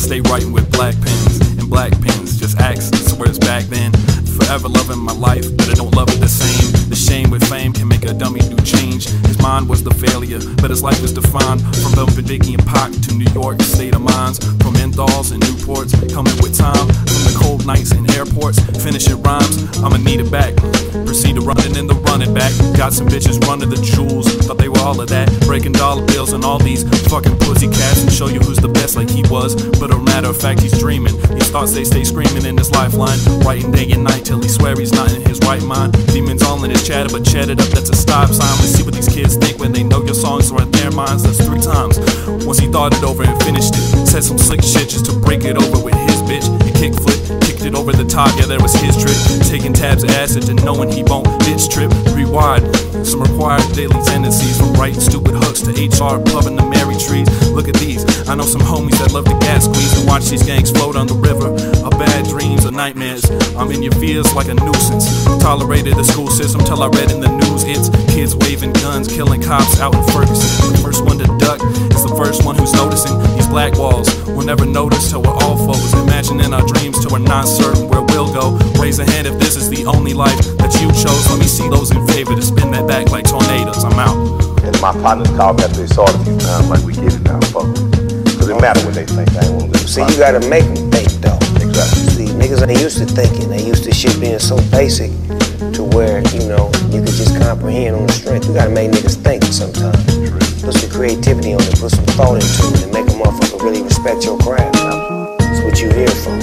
stay writing with black pens and black pens. Just accents where it's back then. Forever loving my life, but I don't love it the same. The shame with fame can make a dummy do change. His mind was the failure, but his life was defined. From bumping Biggie and Pac to New York, state of minds. From Menthols and Newports, coming with time. From the cold nights in airports, finishing rhymes. I'ma need it back. Proceed to running and the running back. Got some bitches running the jewels, thought they were all of that. Breaking dollar bills and all these fucking pussy cats, and show you who's the best like he was. But a matter of fact, he's dreaming. These thoughts, they stay screaming in his lifeline. Writing day and night till he swear he's not in his right mind. Demons all in his chatter, but chatted up, that's a stop sign. Let's see what these kids think when they know your songs are in their minds. That's 3 times. Once he thought it over and finished it, said some slick shit just to break it over with his bitch. He kickflip, kicked it over the top, yeah, that was his trick. Taking tabs of acid and knowing he won't bitch trip. Rewired some required daily tendencies, from writing stupid hooks to HR, pubbing the Mary trees. Look at these, I know some homies that love the gas squeeze and watch these gangs float on the river of bad dreams or nightmares. I'm in your fears like a nuisance. Tolerated the school system till I read in the news it's kids waving guns, killing cops out in Ferguson. The first one to duck is the first one who's noticing. These black walls will never notice till we're all focused. Imagining our dreams till we're not certain where we'll go. Raise a hand if this is the only life that you chose. Let me see those in favor to spin that back like tornadoes. I'm out. And my partners called me after they saw it a few times, like, we get it now, fuck with it. Because it matter what they think. I ain't want to See, you gotta make them think, though. Exactly. See, niggas ain't used to thinking. They used to shit being so basic to where, you know, you could just comprehend on the strength. You gotta make niggas think sometimes. Put some creativity on it, put some thought into it, and make a motherfucker really respect your craft. That's what you here for.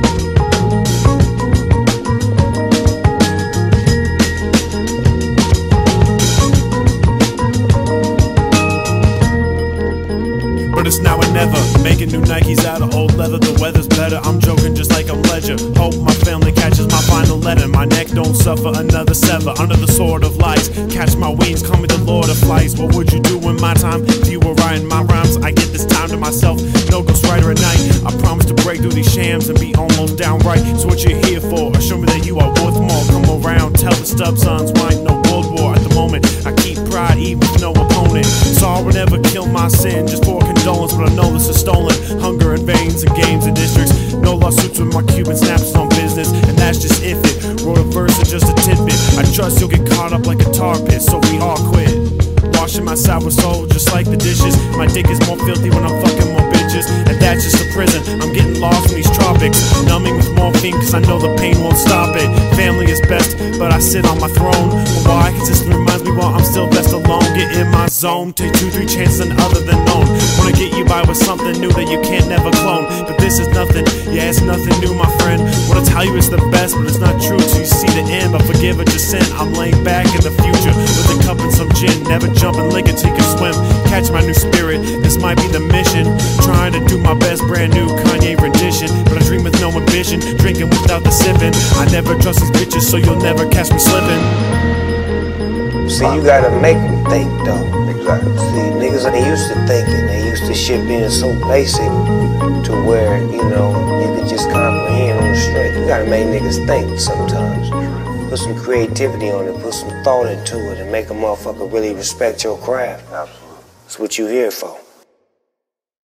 But it's now or never. Making new Nikes out of old leather. The weather's better. I'm joking just like I'm Ledger. Hope my family catches my final letter. My neck don't suffer another sever. Under the sword of lies. Catch my wings, call me the Lord of Flies. What would you do in my time if you were writing my rhymes? I get this time to myself. No ghostwriter at night. I promise to break through these shams and be almost downright. So what you here for? Show me that you are worth more. Come around, tell the stub sons why ain't no world war at the moment. I keep pride even with no opponent. So I would never kill my sin just for condolence, but I know this is stolen. Hunger in veins and games and districts. No lawsuits with my Cuban snaps on business, and that's just if it. Wrote a verse and just a tidbit. I trust you'll get caught up like a tar pit, so we all quit. Washing my sour soul just like the dishes. My dick is more filthy when I'm fucking more bitches, and that's just a prison. I'm getting lost in these tropics, numbing with morphine cause I know the pain won't stop it. Family is best, but I sit on my throne. But why? Cause this reminds me why I'm still best alone. Get in my zone, take 2-3 chances and other than known. Wanna get you by with something new that you can't never clone. But this is nothing, yeah, it's nothing new, my friend. Wanna tell you it's the best, but it's not true till you see the end. But forgive or just sin, I'm laying back in the future with a cup and some gin. Never jump and lick it till you can swim. Catch my new spirit, this might be the mission. Trying to do my best, brand new Kanye rendition. But I dream with no ambition, drinking without the sipping. I never trust these bitches, so you'll never catch me slipping. See, you gotta make them think, though. Exactly. See, niggas ain't used to thinking. They used to shit being so basic to where, you know, you could just comprehend on the strength. You gotta make niggas think sometimes. Put some creativity on it, put some thought into it, and make a motherfucker really respect your craft. Absolutely. That's what you here for.